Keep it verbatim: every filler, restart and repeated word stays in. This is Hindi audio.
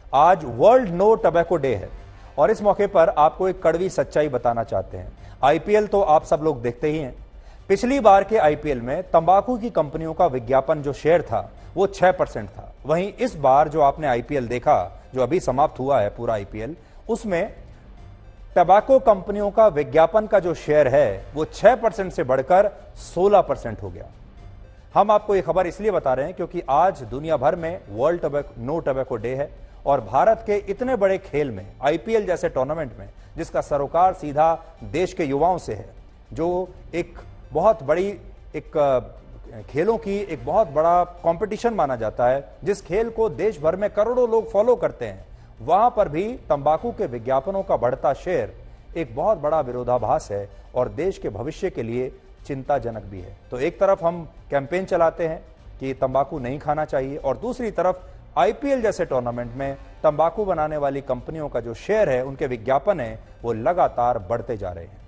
आज वर्ल्ड नो टबैको डे है और इस मौके पर आपको एक कड़वी सच्चाई बताना चाहते हैं। आईपीएल तो आप सब लोग देखते ही हैं। पिछली बार के आईपीएल में तंबाकू की कंपनियों का विज्ञापन जो शेयर था वो छह परसेंट था। वहीं इस बार जो आपने आईपीएल देखा, जो अभी समाप्त हुआ है पूरा आईपीएल, उसमें टबैको कंपनियों का विज्ञापन का जो शेयर है वो छह परसेंट से बढ़कर सोलह परसेंट हो गया। हम आपको ये खबर इसलिए बता रहे हैं क्योंकि आज दुनिया भर में world tobacco no tobacco day है और भारत के इतने बड़े खेल में, आईपीएल जैसे टूर्नामेंट में, जिसका सरोकार सीधा देश के युवाओं से है, जो एक बहुत बड़ी एक खेलों की एक बहुत बड़ा कंपटीशन माना जाता है, जिस खेल को देश भर में करोड़ों लोग फॉलो करते हैं, वहां पर भी तंबाकू के विज्ञापनों का बढ़ता शेयर एक बहुत बड़ा विरोधाभास है और देश के भविष्य के लिए चिंताजनक भी है। तो एक तरफ हम कैंपेन चलाते हैं कि तंबाकू नहीं खाना चाहिए और दूसरी तरफ आईपीएल जैसे टूर्नामेंट में तंबाकू बनाने वाली कंपनियों का जो शेयर है, उनके विज्ञापन है, वो लगातार बढ़ते जा रहे हैं।